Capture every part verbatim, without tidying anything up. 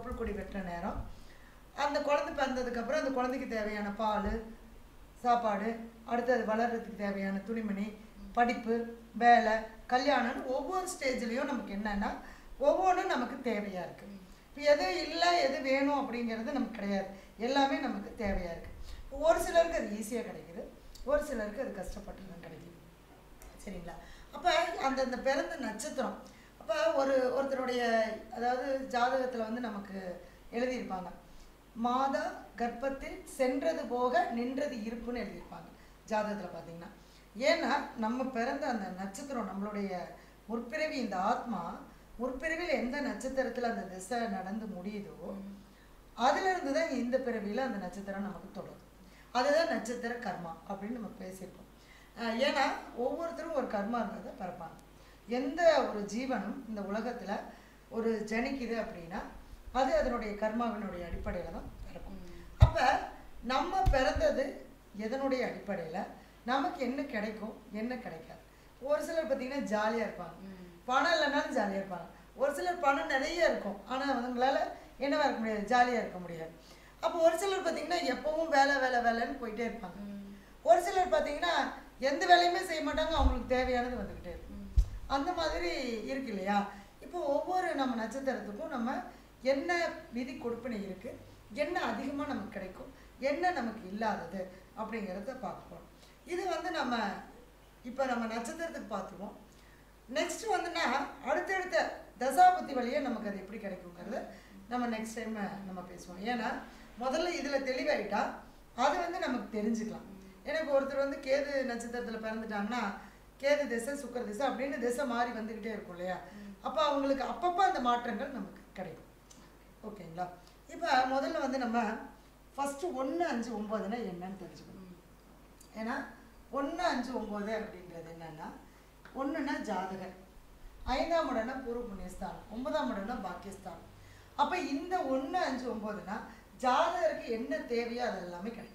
தொப்புள் கொடி வெட்டுற நேரம். அந்த குழந்தை பிறந்ததுக்கப்புறம் அந்த குழந்தைக்கு தேவையான பால், சாப்பாடு, அடுத்தது வளர்கிறதுக்கு தேவையான துணிமணி, படிப்பு, வேலை, கல்யாணம்னு ஒவ்வொரு ஸ்டேஜ்லேயும் நமக்கு என்னென்னா ஒவ்வொன்றும் நமக்கு தேவையாக இருக்குது. இப்போ எது இல்லை எது வேணும் அப்படிங்கிறது நமக்கு கிடையாது, எல்லாமே நமக்கு தேவையாக இருக்குது. ஒரு சிலருக்கு அது ஈஸியாக கிடைக்குது, ஒரு சிலருக்கு அது கஷ்டப்பட்டு தான் கிடைக்குது. சரிங்களா? அப்போ அந்தந்த பிறந்த நட்சத்திரம், அப்போ ஒரு ஒருத்தருடைய அதாவது ஜாதகத்தில் வந்து நமக்கு எழுதியிருப்பாங்க, மாதா கர்ப்பத்தில் சென்றது போக நின்றது இருப்புன்னு எழுதியிருப்பாங்க ஜாதகத்தில் பார்த்தீங்கன்னா. ஏன்னா நம்ம பிறந்த அந்த நட்சத்திரம், நம்மளுடைய முற்பிறவி, இந்த ஆத்மா முற்பிறவியில் எந்த நட்சத்திரத்தில் அந்த திசை நடந்து முடியுதோ அதுலேருந்து தான் இந்த பிறவியில் அந்த நட்சத்திரம் நமக்கு தொடரும். அதுதான் நட்சத்திர கர்மா அப்படின்னு நம்ம பேசியிருக்கோம். ஏன்னா ஒவ்வொருத்தரும் ஒரு கர்மா இருக்கிறத பிறப்பாங்க. எந்த ஒரு ஜீவனும் இந்த உலகத்தில் ஒரு ஜனிக்குது அப்படின்னா அது அதனுடைய கர்மாவினுடைய அடிப்படையில் தான் பிறக்கும். அப்போ நம்ம பிறந்தது எதனுடைய அடிப்படையில் நமக்கு என்ன கிடைக்கும் என்ன கிடைக்காது. ஒரு சிலர் பார்த்திங்கன்னா ஜாலியாக இருப்பாங்க, பணம் இல்லைனாலும் ஜாலியாக இருப்பாங்க. ஒரு சிலர் பணம் நிறைய இருக்கும் ஆனால் அவங்களால என்னவா இருக்க முடியாது, ஜாலியாக இருக்க முடியாது. அப்போ ஒரு சிலர் பார்த்திங்கன்னா எப்பவும் வேலை வேலை வேலைன்னு போயிட்டே இருப்பாங்க. ஒரு சிலர் பார்த்திங்கன்னா எந்த வேலையுமே செய்ய மாட்டாங்க, அவங்களுக்கு தேவையானது வந்துக்கிட்டே இருக்கும். அந்த மாதிரி இருக்கு இல்லையா? இப்போ ஒவ்வொரு நம்ம நட்சத்திரத்துக்கும் நம்ம என்ன விதி கொடுப்பினை இருக்குது, என்ன அதிகமாக நமக்கு கிடைக்கும், என்ன நமக்கு இல்லாதது அப்படிங்கிறத பார்ப்போம். இது வந்து நம்ம இப்போ நம்ம நட்சத்திரத்துக்கு பார்த்துருவோம். நெக்ஸ்ட் வந்துன்னா அடுத்தடுத்த தசாபுத்தி வழியாக நமக்கு அது எப்படி கிடைக்குங்கிறத நம்ம நெக்ஸ்ட் டைம் நம்ம பேசுவோம். ஏன்னா முதல்ல இதில் தெளிவாயிட்டா அது வந்து நமக்கு தெரிஞ்சுக்கலாம். எனக்கு ஒருத்தர் வந்து கேது நட்சத்திரத்தில் பிறந்துட்டாங்கன்னா கேது திசை சுக்கர திசை அப்படின்னு திசை மாறி வந்துக்கிட்டே இருக்கும் இல்லையா? அப்போ அவங்களுக்கு அப்பப்போ அந்த மாற்றங்கள் நமக்கு கிடைக்கும். ஓகேங்களா? இப்போ முதல்ல வந்து நம்ம ஃபஸ்ட்டு ஒன்று அஞ்சு ஒம்போதுன்னா என்னன்னு தெரிஞ்சுக்கணும். ஏன்னா ஒன்று அஞ்சு ஒம்பது அப்படின்றது என்னென்னா, ஒன்றுனா ஜாதகர், ஐந்தாம் இடம்னா பூர்வ புண்ணியஸ்தானம், ஒன்பதாம் இடம்னா பாக்கியஸ்தானம். அப்போ இந்த ஒன்று அஞ்சு ஒம்போதுனா ஜாதகருக்கு என்ன தேவையோ அது எல்லாமே கிடைக்கும்.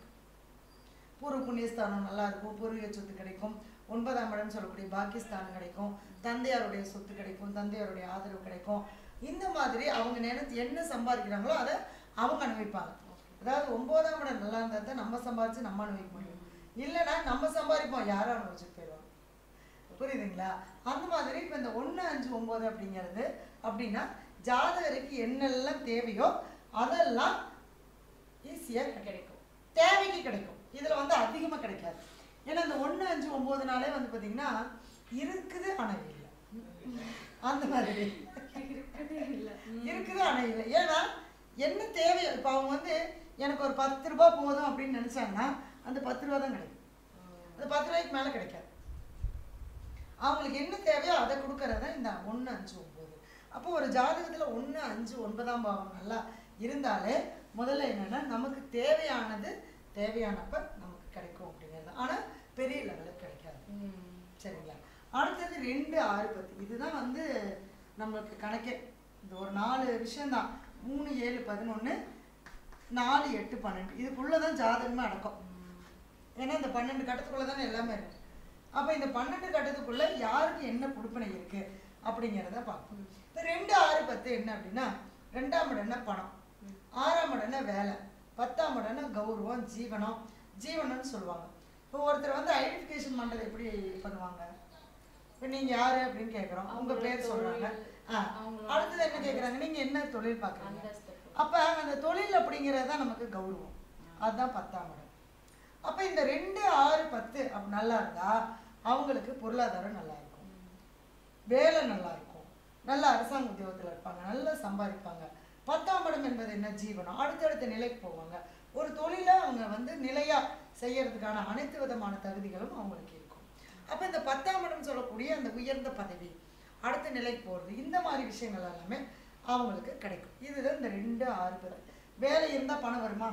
பூர்வ புண்ணியஸ்தானம் நல்லா இருக்கும், பூர்வீக சொத்து கிடைக்கும், ஒன்பதாம் இடம் சொல்லக்கூடிய பாக்கியஸ்தானம் கிடைக்கும், தந்தையாருடைய சொத்து கிடைக்கும், தந்தையாருடைய ஆதரவு கிடைக்கும். இந்த மாதிரி அவங்க நினைத்து என்ன சம்பாதிக்கிறாங்களோ அதை அவங்க அனுபவிப்பாங்க. அதாவது ஒன்பதாம் இடம் நல்லா இருந்தால் தான் நம்ம சம்பாதிச்சு நம்ம அனுபவிக்க முடியும், இல்லைன்னா நம்ம சம்பாதிப்போம் யாரும் அனுபவிச்சுட்டு போயிடுவாங்க. புரியுதுங்களா? அந்த மாதிரி இப்போ இந்த ஒன்று அஞ்சு ஒம்பது அப்படிங்கிறது அப்படின்னா ஜாதகருக்கு என்னெல்லாம் தேவையோ அதெல்லாம் ஈஸியாக கிடைக்கும், தேவைக்கு கிடைக்கும். இதில் வந்து அதிகமாக கிடைக்காது. ஏன்னா இந்த ஒன்று அஞ்சு ஒம்போதுனாலே வந்து பார்த்தீங்கன்னா இருக்குது ஆனால் இல்லை, அந்த மாதிரி இருக்குது ஆனால் இல்லை. ஏன்னா என்ன தேவையோ இப்போ அவங்க வந்து எனக்கு ஒரு பத்து ரூபா போதும் அப்படின்னு நினச்சாங்கன்னா அந்த பத்து ரூபா தான் கிடைக்கும், அந்த பத்து ரூபாய்க்கு மேலே கிடைக்காது. அவங்களுக்கு என்ன தேவையோ அதை கொடுக்கறது தான் இந்த ஒன்று அஞ்சு ஒம்பது. அப்போ ஒரு ஜாதகத்தில் ஒன்று அஞ்சு ஒன்பதாம் பாவம் நல்லா இருந்தாலே முதல்ல என்னென்னா நமக்கு தேவையானது தேவையானப்ப நமக்கு கிடைக்கும் அப்படிங்கிறது. ஆனால் பெரிய லெவலுக்கு கிடைக்காது. சரிங்களா? அடுத்தது ரெண்டு ஆறு பத்து, இதுதான் வந்து நம்மளுக்கு கணக்கே. இந்த ஒரு நாலு விஷயம்தான், மூணு ஏழு பதினொன்று, நாலு எட்டு பன்னெண்டு, இதுக்குள்ளே தான் ஜாதகமே அடக்கம். ஏன்னா இந்த பன்னெண்டு கட்டத்துக்குள்ளே தானே எல்லாமே இருக்கு. அப்போ இந்த பன்னெண்டு கட்டத்துக்குள்ளே யாருக்கு என்ன கொடுப்பனை இருக்குது அப்படிங்கிறத பார்க்கணும். இந்த ரெண்டு ஆறு பத்து என்ன அப்படின்னா, ரெண்டாம் இடம்னா பணம், ஆறாம் இடம்னா வேலை, பத்தாம் இடம்னா கௌரவம், ஜீவனம், ஜீவனம்னு சொல்லுவாங்க. இப்போ ஒருத்தர் வந்து ஐடென்டிஃபிகேஷன் பண்ணுறது எப்படி பண்ணுவாங்க? இப்போ நீங்கள் யார் அப்படின்னு கேட்குறோம், உங்கள் பேர் சொல்கிறாங்க. ஆ அடுத்தது என்ன கேட்குறாங்க, நீங்கள் என்ன தொழில் பார்க்குறீங்க? அப்போ அந்த தொழில் அப்படிங்கிறது தான் நமக்கு கௌரவம், அதுதான் பத்தாம் இடம். அப்போ இந்த ரெண்டு ஆறு பத்து அப்படி நல்லா இருந்தால் அவங்களுக்கு பொருளாதாரம் நல்லா இருக்கும், வேலை நல்லா இருக்கும், நல்ல அரசாங்க உத்தியோகத்தில் இருப்பாங்க, நல்லா சம்பாதிப்பாங்க. பத்தாம் இடம் என்பது என்ன? ஜீவனம், அடுத்தடுத்த நிலைக்கு போவாங்க. ஒரு தொழிலை அவங்க வந்து நிலையாக செய்யறதுக்கான அனைத்து விதமான தகுதிகளும் அவங்களுக்கு இருக்கும். அப்போ இந்த பத்தாம் இடம் சொல்லக்கூடிய அந்த உயர்ந்த பதவி, அடுத்த நிலைக்கு போகிறது, இந்த மாதிரி விஷயங்கள் எல்லாமே அவங்களுக்கு கிடைக்கும். இதுதான் இந்த ரெண்டு ஆறு பத்து. வேலை இருந்தால் பணம் வருமா?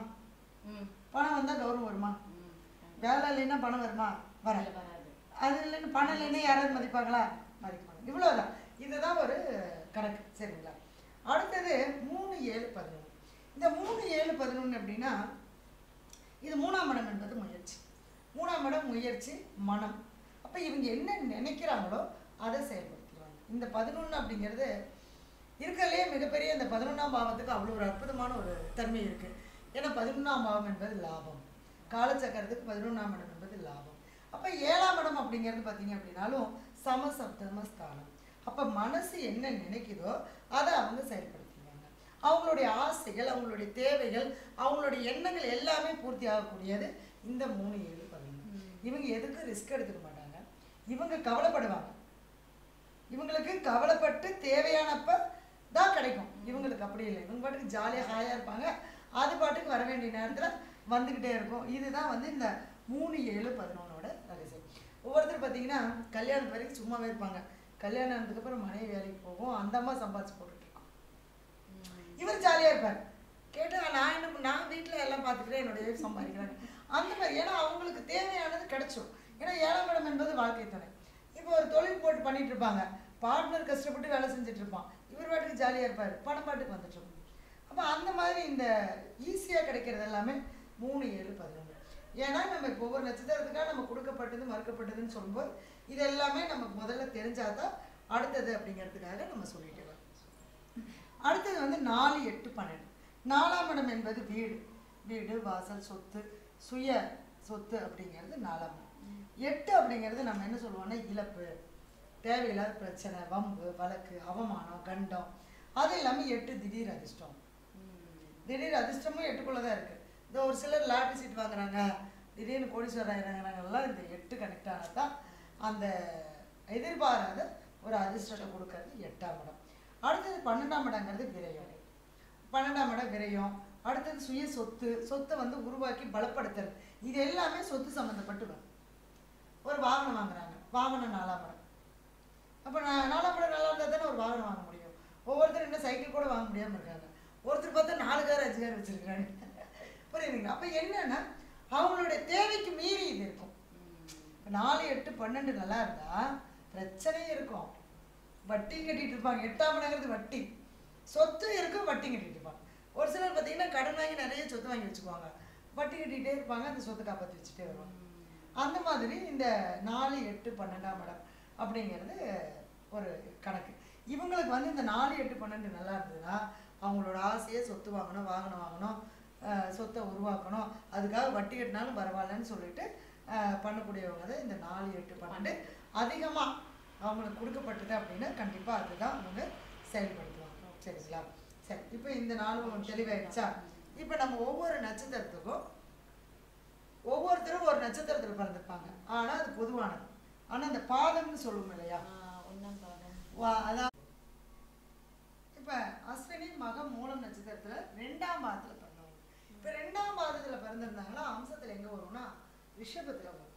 பணம் வந்தால் கௌரவம் வருமா? வேலை இல்லைன்னா பணம் வருமா? வர அது இல்லைன்னு பணம் இல்லைன்னா யாராவது மதிப்பாங்களா? மதிப்பாங்க. இவ்வளோதான், இதுதான் ஒரு கணக்கு. சரிங்களா? அடுத்தது மூணு ஏழு பதினொன்று. இந்த மூணு ஏழு பதினொன்று அப்படின்னா இது மூணாம் இடம் என்பது முயற்சி, மூணாம் இடம் முயற்சி, மனம். அப்போ இவங்க என்ன நினைக்கிறாங்களோ அதை செயல்படுத்துவாங்க. இந்த பதினொன்று அப்படிங்கிறது இருக்கிறதுலே மிகப்பெரிய இந்த பதினொன்றாம் பாவத்துக்கு அவ்வளோ ஒரு அற்புதமான ஒரு தன்மை இருக்குது. ஏன்னா பதினொன்றாம் பாவம் என்பது லாபம், காலச்சக்கரத்துக்கு பதினொன்றாம் இடம் என்பது லாபம். அப்போ ஏழாம் இடம் அப்படிங்கிறது பார்த்தீங்க அப்படின்னாலும் சமசப்தம ஸ்தானம். அப்போ மனசு என்ன நினைக்குதோ அதை அவங்க செயல்படுத்திடுவாங்க. அவங்களுடைய ஆசைகள், அவங்களுடைய தேவைகள், அவங்களுடைய எண்ணங்கள் எல்லாமே பூர்த்தி ஆகக்கூடியது இந்த மூணு ஏழு பதினொன்று. இவங்க எதுக்கும் ரிஸ்க் எடுத்துக்க மாட்டாங்க, இவங்க கவலைப்படுவாங்க. இவங்களுக்கு கவலைப்பட்டு தேவையானப்ப தான் கிடைக்கும். இவங்களுக்கு அப்படி இல்லை, இவங்க பாட்டுக்கு ஜாலியாக ஹாயாக இருப்பாங்க, அது பாட்டுக்கு வர வேண்டிய நேரத்தில் வந்துக்கிட்டே இருக்கும். இதுதான் வந்து இந்த மூணு ஏழு பதினொன்னோட ரகசியம். ஒவ்வொருத்தர் பார்த்தீங்கன்னா கல்யாணத்து வரைக்கும் சும்மாவே இருப்பாங்க, கல்யாணம் ஆனதுக்கப்புறம் மனைவி வேலைக்கு போகும், அந்த அம்மா சம்பாதிச்சு போட்டுருக்கோம், இவர் ஜாலியாக இருப்பார். கேட்டால் நான் என்ன நான் வீட்டில் எல்லாம் பார்த்துக்கிறேன், என்னுடைய சம்பாதிக்கிறேன் அந்த மாதிரி. ஏன்னா அவங்களுக்கு தேவையானது கிடைச்சோம். ஏன்னா ஏழாம் இடம் என்பது வாழ்க்கை துணை. இப்போ ஒரு தொழில் போட்டு பண்ணிட்டு இருப்பாங்க, பார்ட்னர் கஷ்டப்பட்டு வேலை செஞ்சுட்டு இருப்பான், இவர் பாட்டுக்கு ஜாலியாக இருப்பார், பணம் பாட்டுக்கு வந்துட்டு இருக்கும். அப்போ அந்த மாதிரி இந்த ஈஸியாக கிடைக்கிறது எல்லாமே மூணு ஏழு பதினொன்று. ஏன்னா நம்ம இப்போ ஒவ்வொரு நட்சத்திரத்துக்காக நம்ம கொடுக்கப்பட்டது மறுக்கப்பட்டதுன்னு சொல்லும்போது இது எல்லாமே நமக்கு முதல்ல தெரிஞ்சாதான் அடுத்தது அப்படிங்கிறதுக்காக நம்ம சொல்லிட்டு வரோம். அடுத்தது வந்து நாலு எட்டு பன்னெண்டு. நாலாம் இடம் என்பது வீடு, வீடு வாசல் சொத்து சுய சொத்து அப்படிங்கிறது நாலாம் இடம். எட்டு அப்படிங்கிறது நம்ம என்ன சொல்லுவோம்னா இழப்பு, தேவையில்லாத பிரச்சனை, வம்பு வழக்கு, அவமானம், கண்டம். அது இல்லாமல் எட்டு திடீர் அதிர்ஷ்டம். திடீர் அதிர்ஷ்டமும் எட்டுக்குள்ளே தான் இருக்குது. இந்த ஒரு சிலர் லாட்ரி சீட் வாங்குறாங்க, திடீர்னு கோடீஸ்வரர் ஆகிறாங்கிறாங்கலாம் இந்த எட்டு கனெக்ட் ஆனால் தான் அந்த எதிர்பாராத ஒரு அதிர்ஷ்டத்தை கொடுக்கறது எட்டாம் இடம். அடுத்தது பன்னெண்டாம் இடங்கிறது விரயம். பன்னெண்டாம் இடம் விரயம். அடுத்தது சுய சொத்து, சொத்தை வந்து உருவாக்கி பலப்படுத்தல். இது எல்லாமே சொத்து சம்மந்தப்பட்டு வரும். ஒரு வாகனம் வாங்குறாங்க, வாகனம் நாலாம் இடம். அப்போ நான் நாலாம் இடம் நல்லா இருந்தால் தானே ஒரு வாகனம் வாங்க முடியும். ஒவ்வொருத்தர் என்ன சைக்கிள் கூட வாங்க முடியாமல் இருக்காங்க, ஒருத்தர் பார்த்தா நாலு கார் அஞ்சு கார் வச்சுருக்காங்க. புரியுதுங்களா? அப்போ என்னன்னா அவங்களுடைய தேவைக்கு மீறி இது இருக்கும். இப்போ நாலு எட்டு பன்னெண்டு நல்லா இருந்தால் பிரச்சனையும் இருக்கும், வட்டியும் கட்டிகிட்டு இருப்பாங்க. எட்டாம் இடங்கிறது வட்டி, சொத்து இருக்கும், வட்டி கட்டிகிட்டு இருப்பாங்க. ஒரு சிலர் பார்த்தீங்கன்னா கடன் வாங்கி நிறைய சொத்து வாங்கி வச்சுக்குவாங்க, வட்டி கட்டிகிட்டே இருப்பாங்க, அந்த சொத்தை காப்பாற்றி வச்சுட்டே வருவாங்க. அந்த மாதிரி இந்த நாலு எட்டு பன்னெண்டாம் இடம் அப்படிங்கிறது ஒரு கணக்கு. இவங்களுக்கு வந்து இந்த நாலு எட்டு பன்னெண்டு நல்லா இருந்ததுன்னா அவங்களோட ஆசையை சொத்து வாங்கணும், வாகனம் வாங்கணும், சொத்தை உருவாக்கணும், அதுக்காக வட்டி கட்டினாலும் பரவாயில்லன்னு சொல்லிட்டு பண்ணக்கூடியவங்க தான் இந்த நாலு எட்டு பன்னெண்டு. அதிகமாக அவங்களுக்கு கொடுக்கப்பட்டது அப்படின்னா கண்டிப்பாக அதுதான் அவங்க செயல்படுத்துவாங்க. சரிங்களா? சரி, இப்போ இந்த நாலு தெளிவாயிடுச்சா? இப்போ நம்ம ஒவ்வொரு நட்சத்திரத்துக்கும் ஒவ்வொருத்தரும் ஒரு நட்சத்திரத்தில் பிறந்திருப்பாங்க, ஆனால் அது பொதுவானது. ஆனால் அந்த பாதம்னு சொல்லுவோம் இல்லையா, அதான் இப்போ அஸ்வினி மகம் மூலம் நட்சத்திரத்தில் ரெண்டாம் பாதத்தில் பிறந்தவங்க. இப்போ ரெண்டாம் பாதத்தில் பிறந்திருந்தாங்கன்னா அம்சத்தில் எங்கே வரும்னா ரிஷபத்தில் வரும்.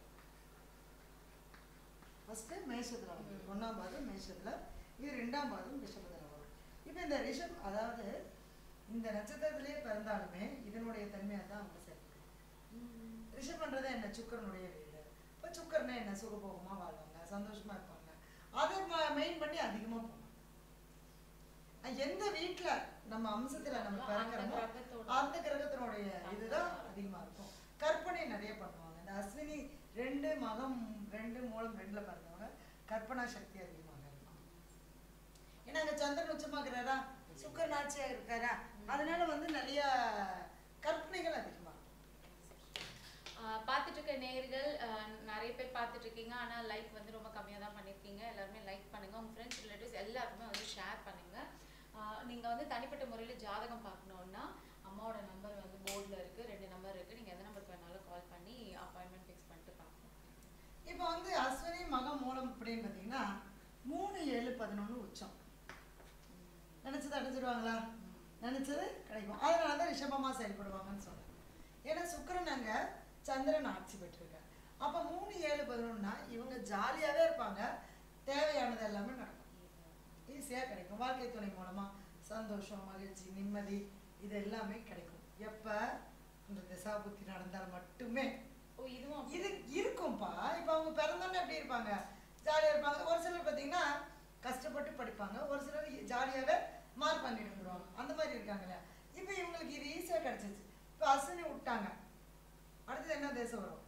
ஃபஸ்ட்டு மேஷத்தில் வரும், ஒன்றாம் பாதம் மேஷத்தில், இது ரெண்டாம் பாதம் ரிஷபத்தில் வரும். இப்போ இந்த ரிஷப் அதாவது இந்த நட்சத்திரத்திலே பிறந்தாலுமே இதனுடைய தன்மையாக தான் அவங்க செயல்படும். ரிஷபன்றது என்ன, சுக்கரனுடைய வீடு. இப்போ சுக்கரனை என்ன சுகபோகமாக வாழ்வாங்க, சந்தோஷமாக இருப்பாங்க, அதை மெயின் பண்ணி அதிகமாக போவாங்க. எந்த வீட்டில் நம்ம அம்சத்தில் நம்ம பிறக்கிறோமோ அந்த கிரகத்தினுடைய இதுதான் அதிகமாக இருக்கும். கற்பனை நிறைய பண்ணுவாங்க. இந்த அஸ்வினி ரெண்டு மகம் ரெண்டு மூலம் ரெண்டில் பிறந்தவங்க கற்பனா சக்தி அதிகமாக இருக்கும். ஏன்னா அங்கே சந்திரன் உச்சமாக்குறாரா, சுக்கரன் ஆட்சியாக இருக்காரா, அதனால வந்து நிறைய கற்பனைகள் அதிகமாக. பார்த்துட்டு இருக்க நேயர்கள் நிறைய பேர் பார்த்துட்டு இருக்கீங்க, ஆனால் லைக் வந்து ரொம்ப கம்மியாக தான் பண்ணியிருக்கீங்க. எல்லாருமே லைக் பண்ணுங்க, உங்கள் ஃப்ரெண்ட்ஸ் ரிலேட்டிவ்ஸ் எல்லாருமே வந்து ஷேர் பண்ணுங்க. நீங்கள் வந்து தனிப்பட்ட முறையில் ஜாதகம் பார்க்கணுன்னா அம்மாவோட நம்பர் வந்து போர்டில் இருக்குது, ரெண்டு நம்பர் இருக்குது, நீங்கள் எந்த நம்பருக்கு வேணாலும் கால் பண்ணி அப்பாயின்மெண்ட் ஃபிக்ஸ் பண்ணிட்டு பார்க்கணும். இப்போ வந்து அஸ்வினி மகம் மூலம் அப்படின்னு பார்த்தீங்கன்னா மூணு ஏழு பதினொன்று உச்சம். நினச்சது அடைஞ்சிடுவாங்களா, நினச்சது கிடைக்கும். அதனால தான் ரிஷபமாக செயல்படுவாங்கன்னு சொல்கிறேன். ஏன்னா சுக்கரன் அங்கே சந்திரன் ஆட்சி பெற்றிருக்காரு. அப்போ மூணு ஏழு பதினொன்றுனா இவங்க ஜாலியாகவே இருப்பாங்க, தேவையானது எல்லாமே நடக்கும், ஈஸியாக கிடைக்கும். வாழ்க்கை துணை மூலமாக சந்தோஷம், மகிழ்ச்சி, நிம்மதி இது எல்லாமே கிடைக்கும். எப்போ அந்த திசா புத்தி நடந்தால் மட்டுமே இதுவும் இது இருக்கும்ப்பா. இப்போ அவங்க பிறந்தோன்னே எப்படி இருப்பாங்க, ஜாலியாக இருப்பாங்க. ஒரு சிலர் பார்த்தீங்கன்னா கஷ்டப்பட்டு படிப்பாங்க, ஒரு சிலர் ஜாலியாகவே மார்க் பண்ணிட்டு வந்துடுவாங்க, அந்த மாதிரி இருக்காங்களே. இப்போ இவங்களுக்கு இது ஈஸியாக கிடச்சிச்சு. இப்போ அஸ்வினி விட்டாங்க, அடுத்தது என்ன தேசம் வரும்,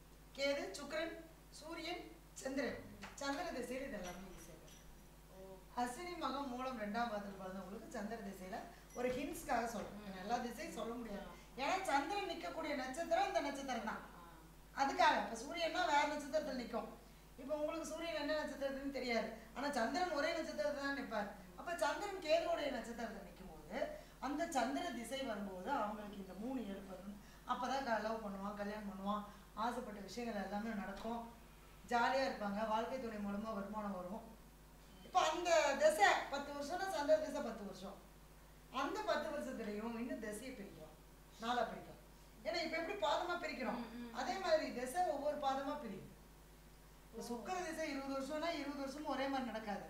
கேது, சுக்கிரன், சூரியன், சந்திரன், சந்திர திசையில் இது எல்லாமே ஈஸியாக. அஸ்வினி மகம் மூலம் ரெண்டாம் பாதத்தில் பிறந்தவங்களுக்கு சந்திர திசையில ஒரு ஹின்ஸ்க்காக சொல்றேன். எல்லா திசையும் சொல்ல முடியாது. ஏன்னா சந்திரன் நிற்கக்கூடிய நட்சத்திரம் இந்த நட்சத்திரம் தான். அதுக்காக இப்போ சூரியன்னா வேற நட்சத்திரத்தில் நிற்கும். இப்போ உங்களுக்கு சூரியன் என்ன நட்சத்திரத்துன்னு தெரியாது, ஆனால் சந்திரன் ஒரே நட்சத்திரத்தில் தான் நிற்பார். அப்போ சந்திரன் கேதுவுடைய நட்சத்திரத்தில் நிற்கும் போது அந்த சந்திர திசை வரும்போது அவங்களுக்கு இந்த மூணு ஏற்படும். அப்போ தான் லவ் பண்ணுவான், கல்யாணம் பண்ணுவான், ஆசைப்பட்ட விஷயங்கள் எல்லாமே நடக்கும், ஜாலியாக இருப்பாங்க, வாழ்க்கை துணை மூலமாக வருமானம் வரும். இப்போ அந்த திசை பத்து வருஷம்னா சந்திர திசை பத்து வருஷம், அந்த பத்து வருஷத்துலையும் இன்னும் திசையை பிரிக்கிறோம், நாளாக பிரிக்கிறோம். ஏன்னா இப்போ எப்படி பாதமாக பிரிக்கிறோம் அதே மாதிரி திசை ஒவ்வொரு பாதமாக பிரிக்கும். இப்போ சுக்கர திசை இருபது வருஷம்னா இருபது வருஷமும் ஒரே மாதிரி நடக்காது,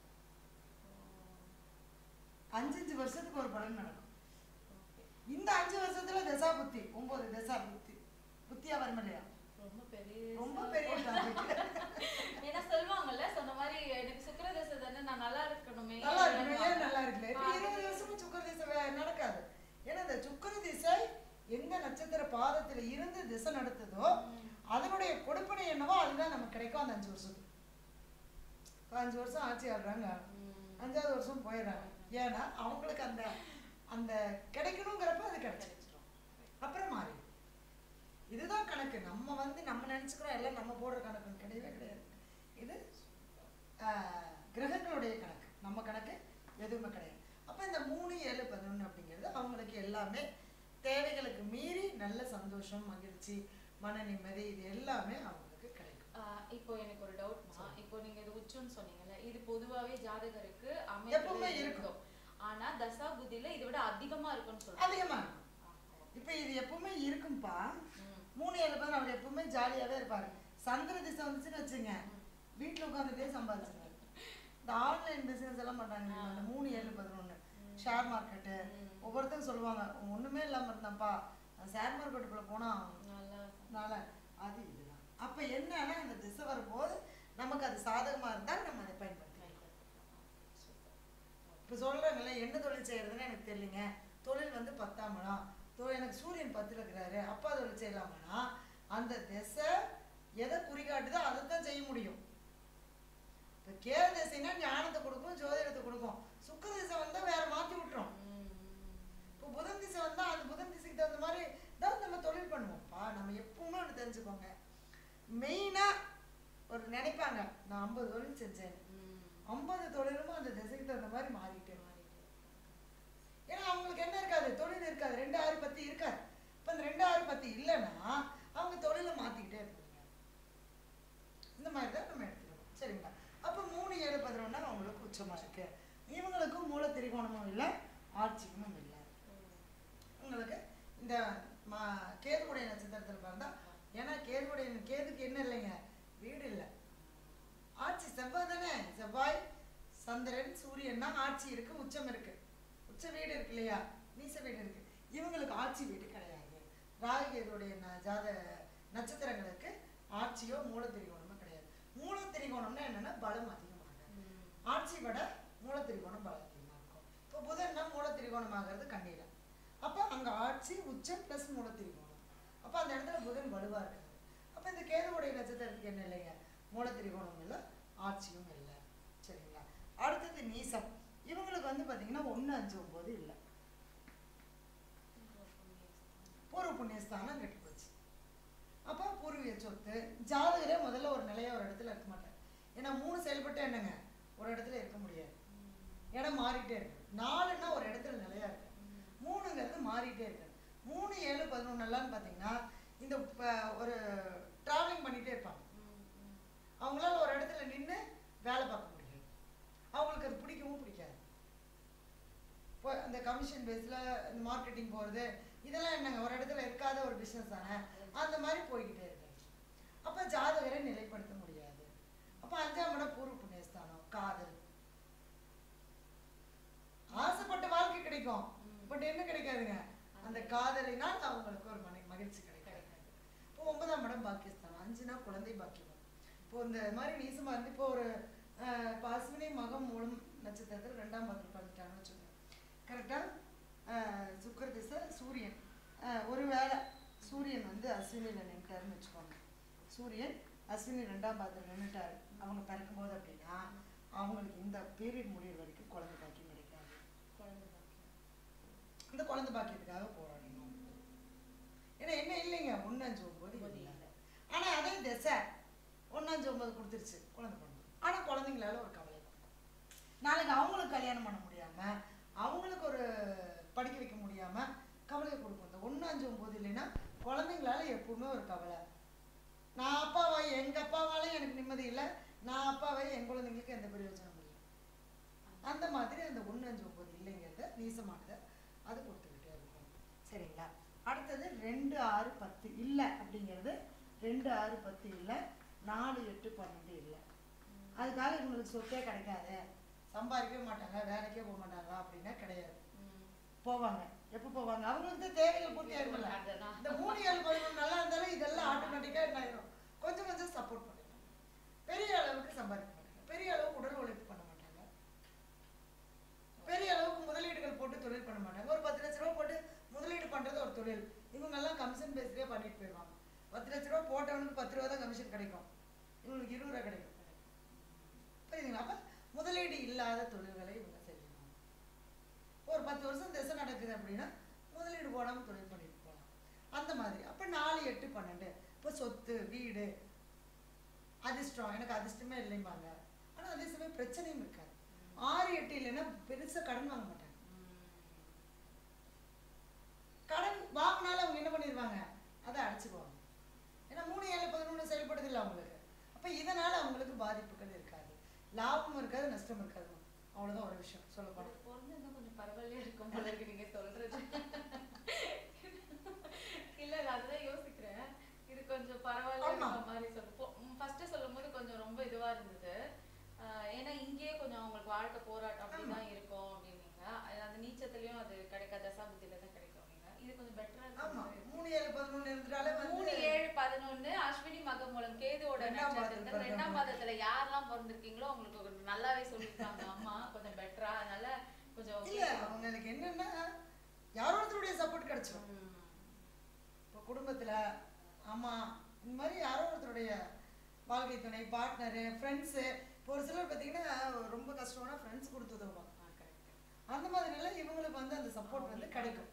அஞ்சு அஞ்சு வருஷத்துக்கு ஒரு பலன் நடக்கும். இந்த அஞ்சு வருஷத்துல தசா புத்தி ஒன்பது தசா புத்தி புத்தியா வரும் இல்லையா? ரொம்ப பெரிய ரொம்ப பெரிய டாபிக். ஏன்னா சொல்வாங்கல்ல, சொன்ன மாதிரி எனக்கு சுக்கிர தசை தானே, நான் நல்லா இருக்கணுமே, நல்லா இருக்கணும், ஏன் நல்லா இருக்குல்ல. இப்போ இருபது வருஷமும் சுக்கர திசை நடக்காது. ஏன்னா இந்த சுக்கர திசை எந்த நட்சத்திர பாதத்துல இருந்து திசை நடத்துதோ அதனுடைய கொடுப்பனை என்னவோ அதுதான் நமக்கு கிடைக்கும். அந்த அஞ்சு வருஷத்துக்கு அஞ்சு வருஷம் ஆட்சி ஆடுறாங்க, அஞ்சாவது வருஷம் போயிடுறாங்க. ஏன்னா அவங்களுக்கு அந்த அந்த கிடைக்கணுங்கிறப்ப அது கிடைச்சிடும், அப்புறம் மாறி. இதுதான் கணக்கு. நம்ம வந்து நம்ம நினைச்சுக்கிறோம் எல்லாம் நம்ம போடுற கணக்கு கிடையவே கிடையாது. இது கிரகங்களுடைய கணக்கு, நம்ம கணக்கு எதுவுமே கிடையாது. அப்போ இந்த மூணு ஏழு பதினொன்று அப்படிங்கிறது அவங்களுக்கு எல்லாமே தேவைகளுக்கு மீறி நல்ல சந்தோஷம், மகிழ்ச்சி, மன நிம்மதி இது எல்லாமே அவங்களுக்கு கிடைக்கும். இப்போ எனக்கு ஒரு டவுட்மா, இப்போ நீங்க இது உச்சம்னு சொன்னீங்கல்ல, இது பொதுவாகவே ஜாதகருக்கு எப்பவுமே இருக்கும். ஆனா தசா புத்தியில இதை விட அதிகமா இருக்கும்னு சொல்றாங்க. அதிகமா இருக்கும். இப்போ இது எப்பவுமே இருக்கும்பா. மூணு ஏழு பேர் அவர் எப்பவுமே ஜாலியாவே இருப்பாரு. சந்திர திசை வந்துச்சுன்னு வச்சுங்க, வீட்டுல உட்காந்துட்டே சம்பாதிச்சுங்க. இந்த ஆன்லைன் பிசினஸ் எல்லாம் பண்றாங்க, அந்த மூணு ஏழு பதினொன்று ஷேர் மார்க்கெட்டு. ஒவ்வொருத்தரும் சொல்லுவாங்க ஒண்ணுமே இல்லாம இருந்தாப்பா, ஷேர் மார்க்கெட்டுக்குள்ள போனா நல்லா அது இதுதான். அப்ப என்னன்னா அந்த திசை வரும்போது நமக்கு அது சாதகமா இருந்தால் நம்ம அதை பயன்படுத்தலாம். இப்போ சொல்றாங்கல்ல என்ன தொழில் செய்யறதுன்னு எனக்கு தெரியலங்க, தொழில் வந்து பத்தாம் இடம், தொழில் எனக்கு சூரியன் பத்துல இருக்கிறாரு, அப்பா தொழில் செய்யலாமான்னா அந்த திசை எதை குறிகாட்டுதோ அதை தான் செய்ய முடியும். இப்போ கேது திசைனா ஞானத்தை கொடுக்கும், ஜோதிடத்தை கொடுக்கும். சுக்கிர திசை வந்தா வேற மாத்தி விட்டுரும். இப்போ புதன் திசை வந்தா அந்த புதன் திசைக்கு தகுந்த மாதிரி தான் நம்ம தொழில் பண்ணுவோம்ப்பா. நம்ம எப்பவுமே ஒன்று தெரிஞ்சுக்கோங்க, மெயினா ஒரு நினைப்பாங்க நான் ஐம்பது தொழில் செஞ்சேன், ஐம்பது தொழிலும் அந்த திசைக்கு தகுந்த மாதிரி மாறிட்டே மாறிட்டு. ஏன்னா அவங்களுக்கு என்ன இருக்காது, தொழில் இருக்காது, ரெண்டு ஆறு பத்தி இருக்காது. இப்போ இந்த ரெண்டு ஆறு பத்தி இல்லைன்னா அவங்க தொழிலை மாத்திக்கிட்டே இருப்பாங்க. இந்த மாதிரி தான் நம்ம எடுத்துக்கணும், சரிங்களா? அப்போ மூணு ஏழு பதினொன்னா அவங்களுக்கு உச்சமா இருக்கு. இவங்களுக்கும் மூல திரிகோணமும் இல்லை, ஆட்சியும் இல்லை. உங்களுக்கு இந்த மா கேதுவுடைய நட்சத்திரத்தில் பிறந்தா, ஏன்னா கேதுவுடைய கேதுக்கு என்ன இல்லைங்க, வீடு இல்லை, ஆட்சி செவ்வாய் தானே. செவ்வாய் சந்திரன் சூரியன்னா ஆட்சி இருக்கு, உச்சம் இருக்கு, உச்ச வீடு இருக்கு இல்லையா, நீச வீடு இருக்கு. இவங்களுக்கு ஆட்சி வீடு கிடையாது. ராகுகேதுடைய ஜாத நட்சத்திரங்களுக்கு ஆட்சியோ மூல திரிகோணமோ கிடையாது. மூல திரிகோணம்னா என்னன்னா பலம் அதிகமாக, ஆட்சி விட மூல திரிகோணம் பலம் அதிகமாக இருக்கும். இப்போ புதன்னா மூல திரிகோணம் ஆகிறது கண்ணியில, அப்போ அங்க ஆட்சி உச்சம் பிளஸ் மூல திரிகோணம், அப்போ அந்த இடத்துல புதன் வலுவா இருக்காது. அப்போ இந்த கேதுவுடைய நட்சத்திரத்துக்கு என்ன இல்லைங்க, மூல திரிகோணம் இல்லை, ஆட்சியும் இல்லை, சரிங்களா? அடுத்தது நீசம். இவங்களுக்கு வந்து பார்த்தீங்கன்னா ஒன்று அஞ்சு ஒன்பது இல்லை, பூர்வ புண்ணியஸ்தானம் கெட்டு போச்சு. அப்போ பூர்வீக சொத்து ஜாதகரே முதல்ல ஒரு நிலையா ஒரு இடத்துல இருக்க மாட்டார். ஏன்னா மூணு செயல்பட்டு என்னங்க ஒரு இடத்துல இருக்க முடியாது, இடம் மாறிட்டே இருக்கு. நாலுன்னா ஒரு இடத்துல நிலையா இருக்கு, மூணுங்கிறது மாறிட்டே இருக்கு. மூணு ஏழு பதினொன்று எல்லாம் பார்த்தீங்கன்னா இந்த ஒரு டிராவலிங் பண்ணிட்டே இருப்பாங்க. அவங்களால ஒரு இடத்துல நின்று வேலை பார்க்க முடியாது, அவங்களுக்கு அது பிடிக்கவும் பிடிக்காது. இப்போ அந்த கமிஷன் பேஸில் இந்த மார்க்கெட்டிங் போகிறது இதெல்லாம் என்னங்க ஒரு இடத்துல இருக்காத ஒரு பிஸ்னஸ் தானே, அந்த மாதிரி போய்கிட்டே இருக்கு. அப்போ ஜாதகரை நிலைப்படுத்த முடியாது. அப்போ அஞ்சாம் இடம் பூர்வ புண்ணியஸ்தானம், காதல், ஆசைப்பட்ட வாழ்க்கை கிடைக்கும், பட் என்ன கிடைக்காதுங்க, அந்த காதலினால் அவங்களுக்கு ஒரு மனை மகிழ்ச்சி கிடைக்காது. இப்போ ஒன்பதாம் இடம் பாக்கியஸ்தானம், அஞ்சுனா குழந்தை பாக்கியம். இப்போ இந்த மாதிரி நீசமா இருந்து இப்போ ஒரு இப்போ அஸ்வினி மகம் மூலம் நட்சத்திரத்தில் ரெண்டாம் பாதத்தில் பார்த்துட்டாங்கன்னு வச்சுக்கோங்க, கரெக்டாக சுக்கிர திசை சூரியன், ஒரு வேளை சூரியன் வந்து அஸ்வினியில் நின்றுட்டாருன்னு வச்சுக்கோங்க, சூரியன் அஸ்வினி ரெண்டாம் பாதத்தில் நின்றுட்டாரு அவங்க பிறக்கும் போது அப்படின்னா அவங்களுக்கு இந்த பீரியட் முடிகிற வரைக்கும் குழந்தை பாக்கியம் கிடைக்காது. குழந்தை பாக்கியம் இந்த குழந்தை பாக்கியத்துக்காக போராடணும். ஏன்னா என்ன இல்லைங்க ஒன்று அஞ்சு ஒம்பது இல்லை. ஆனால் அதே திசை ஒன்று அஞ்சு ஒம்பது கொடுத்துருச்சு குழந்தை பண்ணணும். ஆனால் குழந்தைங்களால ஒரு கவலை நாளைக்கு அவங்களுக்கு கல்யாணம் பண்ண முடியாமல் அவங்களுக்கு ஒரு படிக்க வைக்க முடியாமல் கவலையை கொடுக்கும். இந்த ஒன்று அஞ்சு ஒம்பது இல்லைன்னா குழந்தைங்களால எப்பவுமே ஒரு கவலை. நான் அப்பாவா எங்கள் அப்பாவாலையும் எனக்கு நிம்மதி இல்லை, நான் அப்பாவை என் குழந்தைங்களுக்கு எந்த பிரயோஜனம் இல்லை. அந்த மாதிரி அந்த ஒன்று அஞ்சு ஒம்பது இல்லைங்கிறத நீசமானதை அது கொடுத்துக்கிட்டே இருக்கும். சரிங்களா? அடுத்தது ரெண்டு ஆறு பத்து இல்லை அப்படிங்கிறது ரெண்டு ஆறு பத்து இல்லை, நாலு எட்டு பன்னெண்டு இல்லை. அதுக்காக இவங்களுக்கு சொத்தே கிடைக்காது, சம்பாதிக்கவே மாட்டாங்க, வேலைக்கே போக மாட்டாங்களா அப்படின்னா கிடையாது. போவாங்க. எப்போ போவாங்க? அவங்களுக்கு தேவைகள் பூர்த்தி ஆயிருமில்ல. இந்த மூணு ஏழு பதினொன்று நல்லா இருந்தாலும் இதெல்லாம் ஆட்டோமேட்டிக்காக என்ன ஆயிரும், கொஞ்சம் கொஞ்சம் சப்போர்ட் பண்ணிடுவாங்க. பெரிய அளவுக்கு சம்பாதிக்க மாட்டாங்க, பெரிய அளவுக்கு உடல் உழைப்பு பண்ண மாட்டாங்க, பெரிய அளவுக்கு முதலீடுகள் போட்டு தொழில் பண்ண மாட்டாங்க. ஒரு பத்து லட்ச ரூபா போட்டு முதலீடு பண்ணுறது ஒரு தொழில். இவங்கெல்லாம் கமிஷன் பேஸ்லேயே பண்ணிட்டு போயிடுவாங்க. பத்து லட்ச ரூபா போட்டவனுக்கு பத்து ரூபா தான் கமிஷன் கிடைக்கும், இவங்களுக்கு இருபது ரூபா கிடைக்கும். புரியுதுங்களா? அப்போ முதலீடு இல்லாத தொழில்களை இவங்க செய்யணும். ஒரு பத்து வருஷம் திசை நடக்குது அப்படின்னா முதலீடு போடாமல் தொழில் பண்ணிட்டு போகலாம். அந்த மாதிரி. அப்போ நாலு எட்டு பன்னெண்டு இப்போ சொத்து வீடு அதிர்ஷ்டம், எனக்கு அதிர்ஷ்டமே இல்லைம்பாங்க. ஆனால் அதே சமயம் பிரச்சனையும் இருக்காது. ஆறு எட்டு இல்லைன்னா பெருசாக கடன் வாங்க மாட்டாங்க. கடன் வாங்கினாலும் அவங்க என்ன பண்ணிடுவாங்க, அதை அடைச்சிக்குவாங்க. ஏன்னா மூணு ஏழு பதினொன்று செயல்படுது இல்லை அவங்களுக்கு. அப்போ இதனால் அவங்களுக்கு பாதிப்புகள் இருக்காது, லாபமும் இருக்காது, நஷ்டம் இருக்காது. அவ்வளோதான் ஒரு விஷயம் சொல்லப்படும். பொண்ணு கொஞ்சம் பரவாயில்லையா இருக்கும் போல இருக்கு நீங்க சொல்றது. இல்ல அதுதான் யோசிக்கிறேன், இது கொஞ்சம் பரவாயில்ல மாதிரி சொல்லுவோம். ஃபர்ஸ்ட் சொல்லும் போது கொஞ்சம் ரொம்ப இதுவா இருந்தது. ஏன்னா இங்கேயே கொஞ்சம் அவங்களுக்கு வாழ்க்கை போராட்டம் அப்படிதான் இருக்கும் அப்படின்னீங்க. அந்த நீச்சத்துலயும் அது கிடைக்காத, தசாபுத்தியில தான் கிடைக்கும். இது கொஞ்சம் பெட்டரா இருக்கு. மூணு ஏழு பதினொன்று இருந்தாலே மூணு ஏழு பதினொன்று அஸ்வினி மகம் மூலம் கேதுவோட நட்சத்திரத்துல ரெண்டாம் பாதத்துல யாரெல்லாம் பிறந்திருக்கீங்களோ உங்களுக்கு நல்லாவே சொல்லிருக்காங்க அம்மா. கொஞ்சம் பெட்டரா, அதனால கொஞ்சம் இல்ல அவங்களுக்கு என்னன்னா யாரோ ஒருத்தருடைய சப்போர்ட் கிடைச்சிடும். இப்போ குடும்பத்துல அம்மா இந்த மாதிரி யாரோ ஒருத்தருடைய வாழ்க்கை துணை, பார்ட்னரு, ஃப்ரெண்ட்ஸு. இப்போ ஒரு சிலர் பார்த்தீங்கன்னா ரொம்ப கஷ்டம்னா ஃப்ரெண்ட்ஸ் கொடுத்து உதவுவாங்க. அந்த மாதிரிலாம் இவங்களுக்கு வந்து அந்த சப்போர்ட் வந்து கிடைக்கும்.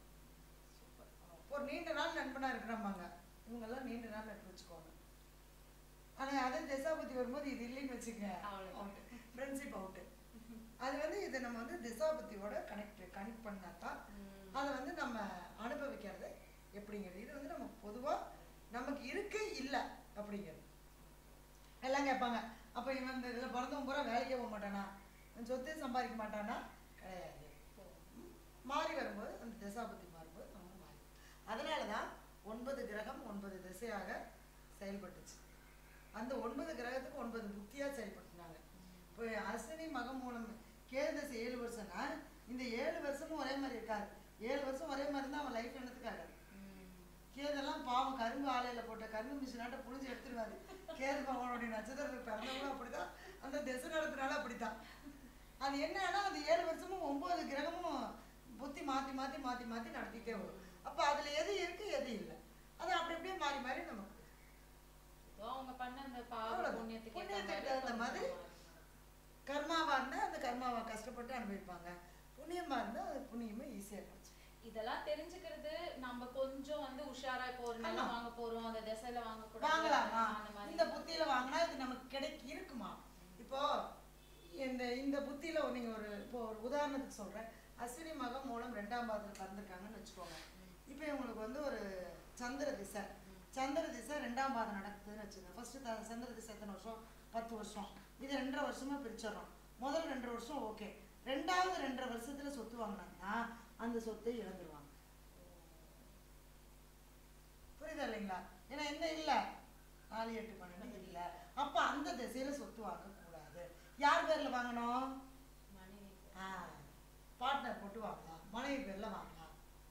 ஒரு நீண்ட நாள் நண்பனா இருக்கிறாம்பாங்க, இவங்கெல்லாம் நீண்ட நாள் நட்பு வச்சுக்கோங்க. ஆனால் அதே திசாபுத்தி வரும்போது இது இல்லைன்னு வச்சுக்கங்க, அவுட்டு, ஃப்ரெண்ட்ஷிப் அவுட்டு. அது வந்து இதை நம்ம வந்து திசாபுத்தியோட கனெக்ட் கனெக்ட் பண்ணாதான் அதை வந்து நம்ம அனுபவிக்கிறது எப்படிங்கிறது. இது வந்து நம்ம பொதுவாக நமக்கு இருக்கு இல்லை அப்படிங்கிறது. எல்லாம் கேட்பாங்க, அப்போ இவன் இந்த இதில் பிறந்தவன் பூரா வேலைக்கே போக மாட்டானா, சொத்து சம்பாதிக்க மாட்டானா? கிடையாது. மாறி வரும்போது அந்த திசாபுத்தி மாறும்போது நம்ம மாறி. அதனால தான் ஒன்பது கிரகம் ஒன்பது திசையாக செயல்பட்டுச்சு. அந்த ஒன்பது கிரகத்துக்கு ஒன்பது புத்தியாக செயல்படுத்தினாங்க. இப்போ அஸ்வினி மகம் மூலம் கேது திசை ஏழு வருஷம்னா இந்த ஏழு வருஷமும் ஒரே மாதிரி இருக்காது. ஏழு வருஷம் ஒரே மாதிரி தான் அவன் லைஃப் என்னத்துக்காக. கேதெல்லாம் பாவம் கரும்பு ஆலையில் போட்ட கரும்பு மிஷினாட்ட புரிஞ்சு எடுத்துருவாரு. கேது பகவானுடைய நட்சத்திரத்துக்கு பிறந்தவங்களும் அப்படிதான், அந்த திசை நடத்தினாலும் அப்படித்தான். அது என்னன்னா அந்த ஏழு வருஷமும் ஒன்பது கிரகமும் புத்தி மாற்றி மாற்றி மாற்றி மாற்றி நடத்திட்டே வரும். அப்போ அதில் எது இருக்கு எது இல்லை, அது அப்படி அப்படியே மாறி மாறி நமக்கு அவங்க பண்ண அந்த புண்ணியத்துக்கு தகுந்த மாதிரி கர்மாவா இருந்தால் அந்த கர்மாவை கஷ்டப்பட்டு அனுபவிப்பாங்க, புண்ணியமா இருந்தால் அது புண்ணியமே ஈஸியாக கிடைச்சு. இதெல்லாம் தெரிஞ்சுக்கிறது நம்ம கொஞ்சம் வந்து உஷாரா இப்போ ஒரு நிலம் வாங்க போறோம், அந்த திசையில வாங்க கூட வாங்கலாமா, இந்த புத்தியில வாங்கினா இது நமக்கு கிடைக்க இருக்குமா. இப்போ இந்த இந்த புத்தியில நீங்க ஒரு இப்போ ஒரு உதாரணத்துக்கு சொல்றேன். அஸ்வினி மகம் மூலம் ரெண்டாம் பாதத்தில் பிறந்திருக்காங்கன்னு வச்சுக்கோங்க. இப்போ இவங்களுக்கு வந்து ஒரு சந்திர திசை சந்திர திசை ரெண்டாம் பாதம் நடக்குதுன்னு வச்சுக்கோங்க. ஃபர்ஸ்ட் சந்திர திசை எத்தனை வருஷம்? பத்து வருஷம். இது ரெண்டரை வருஷமா பிரிச்சிடறோம். முதல் ரெண்டரை வருஷம் ஓகே, ரெண்டாவது ரெண்டரை வருஷத்துல சொத்து வாங்கினாங்கன்னா அந்த சொத்தை இழந்துருவாங்க. புரியுதா இல்லைங்களா? ஏன்னா என்ன இல்லை, நாலு எட்டு பன்னெண்டு இல்லை. அப்போ அந்த திசையில சொத்து வாங்கக்கூடாது. யார் பேர்ல வாங்கணும்? பார்ட்னர் போட்டு வாங்கலாம், மனைவி பேர்ல வாங்கலாம்.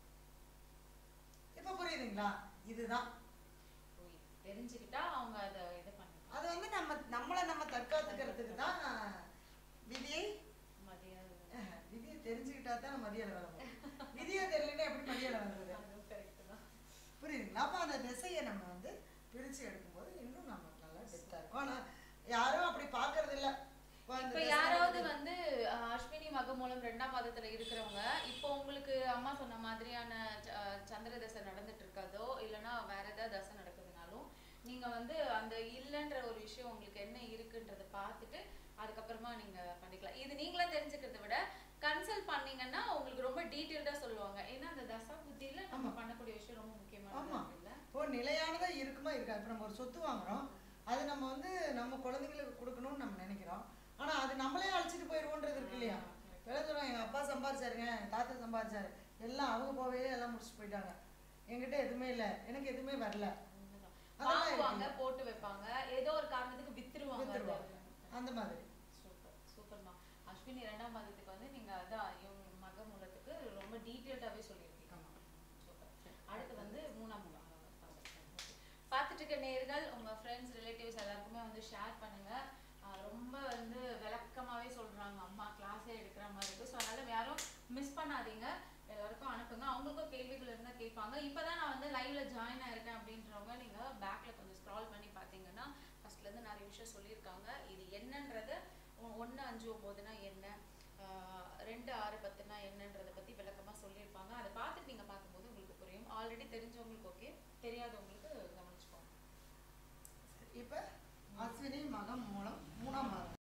இப்ப புரியுதுங்களா? இதுதான் தெரிஞ்சுக்கிட்டா அவங்க அதை இது பண்ண அது வந்து நம்ம நம்மளை நம்ம தற்காத்துக்கிறதுக்கு தான் விதியை விதியை தெரிஞ்சுக்கிட்டா தான் மதியால வேலை. விதியை தெரியலன்னா எப்படி மதியால வேலை? புரியுதுங்களா? அப்போ அந்த திசையை நம்ம வந்து பிரித்து எடுக்கும்போது இன்னும் நம்ம நல்லா டெப்த்தாக இருக்கும். ஆனால் யாரும் அப்படி பார்க்கறது இல்லை. இப்போ யாராவது வந்து அஹ், அஸ்வினி மகம் மூலம் ரெண்டாம் பாதத்துல இருக்கிறவங்க இப்போ உங்களுக்கு அம்மா சொன்ன மாதிரியான அஹ், சந்திர தசை நடந்துட்டு இருக்கதோ இல்லைன்னா வேற ஏதாவது தசை நடக்குதுனாலும் நீங்க வந்து அந்த இல்லைன்ற ஒரு விஷயம் உங்களுக்கு என்ன இருக்குன்றத பார்த்துட்டு அதுக்கப்புறமா நீங்க பண்ணிக்கலாம். இது நீங்களா தெரிஞ்சுக்கிறத விட கன்சல்ட் பண்ணீங்கன்னா உங்களுக்கு ரொம்ப டீட்டெயில்டா சொல்லுவாங்க. ஏன்னா அந்த தசா புத்தியில நம்ம பண்ணக்கூடிய விஷயம் ரொம்ப முக்கியமானது இல்ல. இப்போ நிலையானதா இருக்குமா இருக்கா? இப்போ நம்ம ஒரு சொத்து வாங்குறோம், அது நம்ம வந்து நம்ம குழந்தைங்களுக்கு கொடுக்கணும்னு நம்ம நினைக்கிறோம். ஆனா அது நம்மளே அழைச்சிட்டு போயிடுவோன்றது இருக்கு இல்லையா? எல்லாம் சொல்லுவாங்க எங்க அப்பா சம்பாதிச்சாருங்க, எங்க தாத்தா சம்பாதிச்சாரு, எல்லாம் அவங்க போவே எல்லாம் முடிச்சுட்டு போயிட்டாங்க, என்கிட்ட எதுவுமே இல்லை, எனக்கு எதுவுமே வரல. வாங்குவாங்க, போட்டு வைப்பாங்க, ஏதோ ஒரு காரணத்துக்கு வித்துருவாங்க அந்த மாதிரி. சூப்பர் சூப்பர்மா. அஸ்வினி இரண்டாம் மாதத்துக்கு வந்து நீங்க அதான் இவங்க மக மூலத்துக்கு ரொம்ப டீட்டெயில்டாவே சொல்லியிருக்கீங்க. சூப்பர். அடுத்து வந்து மூணாம் மூலம் பார்த்துட்டு இருக்க நேர்கள் உங்க ஃப்ரெண்ட்ஸ் ரிலேட்டிவ்ஸ் எல்லாருக்குமே வந்து ஷேர் பண்ணுங்க. ரொம்ப வந்து விளக்கமாவே சொல்றாங்க, அம்மா கிளாஸே எடுக்கிற மாதிரி இருக்கு. ஸோ அதனால யாரும் மிஸ் பண்ணாதீங்க, எல்லாருக்கும் அனுப்புங்க. அவங்களுக்கும் கேள்விகள் இருந்தால் கேட்பாங்க. இப்போதான் நான் வந்து லைவ்ல ஜாயின் ஆயிருக்கேன் அப்படின்றவங்க நீங்க பேக்ல கொஞ்சம் ஸ்க்ரால் பண்ணி பார்த்தீங்கன்னா ஃபர்ஸ்ட்ல இருந்து நிறைய விஷயம் சொல்லியிருக்காங்க. இது என்னன்றது ஒன்று அஞ்சு ஒம்போதுனா என்ன, ரெண்டு ஆறு பத்துனா என்னன்றதை பத்தி விளக்கமா சொல்லியிருப்பாங்க. அதை பார்த்துட்டு நீங்க பார்க்கும்போது உங்களுக்கு புரியும். ஆல்ரெடி தெரிஞ்சவங்களுக்கு ஓகே, தெரியாதவங்களுக்கு கவனிச்சுக்கோங்க. இப்ப அஸ்வினி மகம் மூலம் மூணாம் மாதம்